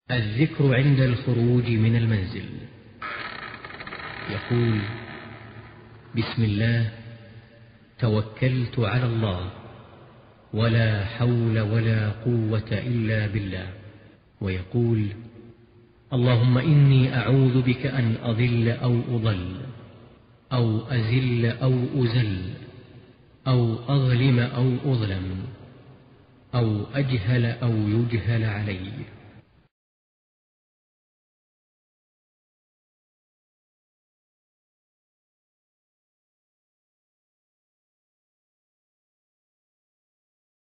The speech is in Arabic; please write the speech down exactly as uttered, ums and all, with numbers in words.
الذكر عند الخروج من المنزل. يقول: بسم الله، توكلت على الله، ولا حول ولا قوة إلا بالله. ويقول: اللهم إني أعوذ بك أن أضل أو أضل، أو أزل أو أزل، أو أظلم أو أظلم، أو أجهل أو يجهل علي.